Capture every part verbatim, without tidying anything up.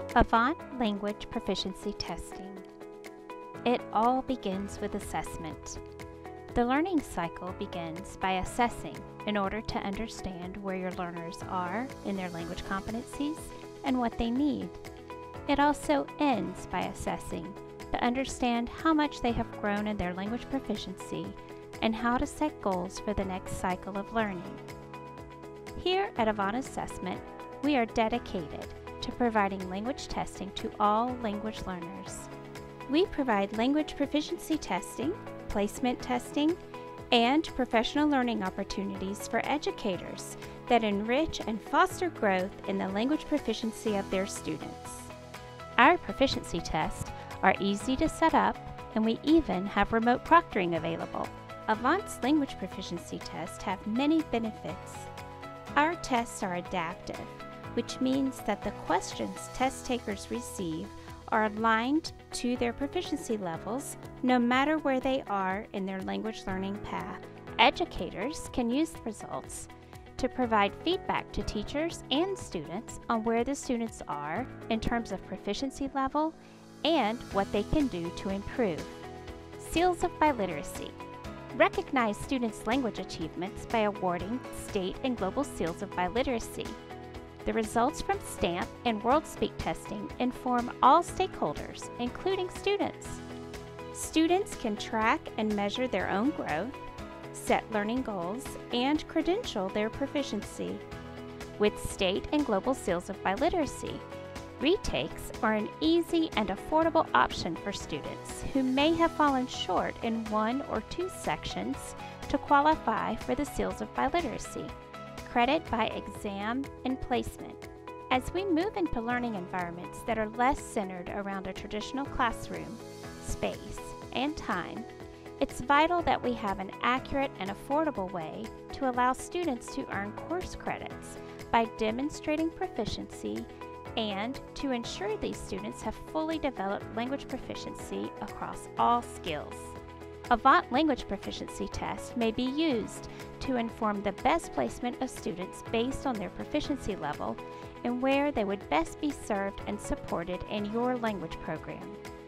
Avant Language Proficiency Testing. It all begins with assessment. The learning cycle begins by assessing in order to understand where your learners are in their language competencies and what they need. It also ends by assessing to understand how much they have grown in their language proficiency and how to set goals for the next cycle of learning. Here at Avant Assessment, we are dedicated to providing language testing to all language learners. We provide language proficiency testing, placement testing, and professional learning opportunities for educators that enrich and foster growth in the language proficiency of their students. Our proficiency tests are easy to set up, and we even have remote proctoring available. Avant's language proficiency tests have many benefits. Our tests are adaptive, which means that the questions test takers receive are aligned to their proficiency levels no matter where they are in their language learning path. Educators can use the results to provide feedback to teachers and students on where the students are in terms of proficiency level and what they can do to improve. Seals of Biliteracy. Recognize students' language achievements by awarding state and global seals of biliteracy. The results from STAMP and WorldSpeak testing inform all stakeholders, including students. Students can track and measure their own growth, set learning goals, and credential their proficiency. With state and global seals of biliteracy, retakes are an easy and affordable option for students who may have fallen short in one or two sections to qualify for the seals of biliteracy. Credit by exam and placement. As we move into learning environments that are less centered around a traditional classroom, space, and time, it's vital that we have an accurate and affordable way to allow students to earn course credits by demonstrating proficiency and to ensure these students have fully developed language proficiency across all skills. Avant Language Proficiency Test may be used to inform the best placement of students based on their proficiency level and where they would best be served and supported in your language program.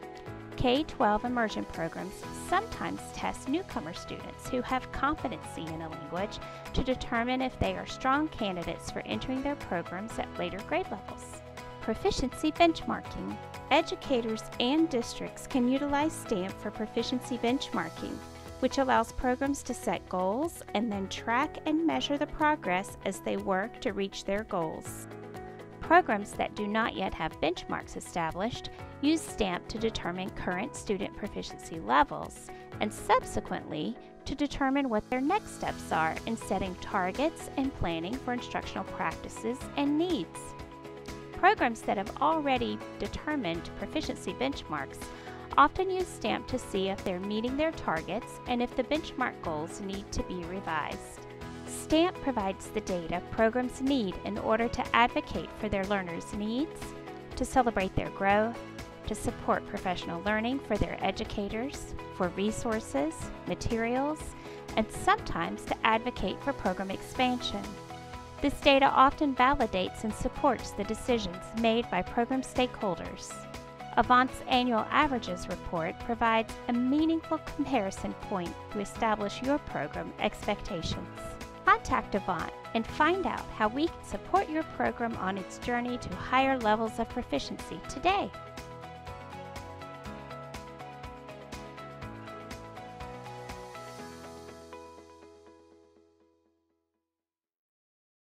K twelve immersion programs sometimes test newcomer students who have competency in a language to determine if they are strong candidates for entering their programs at later grade levels. Proficiency benchmarking. Educators and districts can utilize STAMP for proficiency benchmarking, which allows programs to set goals and then track and measure the progress as they work to reach their goals. Programs that do not yet have benchmarks established use STAMP to determine current student proficiency levels and subsequently to determine what their next steps are in setting targets and planning for instructional practices and needs. Programs that have already determined proficiency benchmarks often use STAMP to see if they're meeting their targets and if the benchmark goals need to be revised. STAMP provides the data programs need in order to advocate for their learners' needs, to celebrate their growth, to support professional learning for their educators, for resources, materials, and sometimes to advocate for program expansion. This data often validates and supports the decisions made by program stakeholders. Avant's Annual Averages Report provides a meaningful comparison point to establish your program expectations. Contact Avant and find out how we can support your program on its journey to higher levels of proficiency today.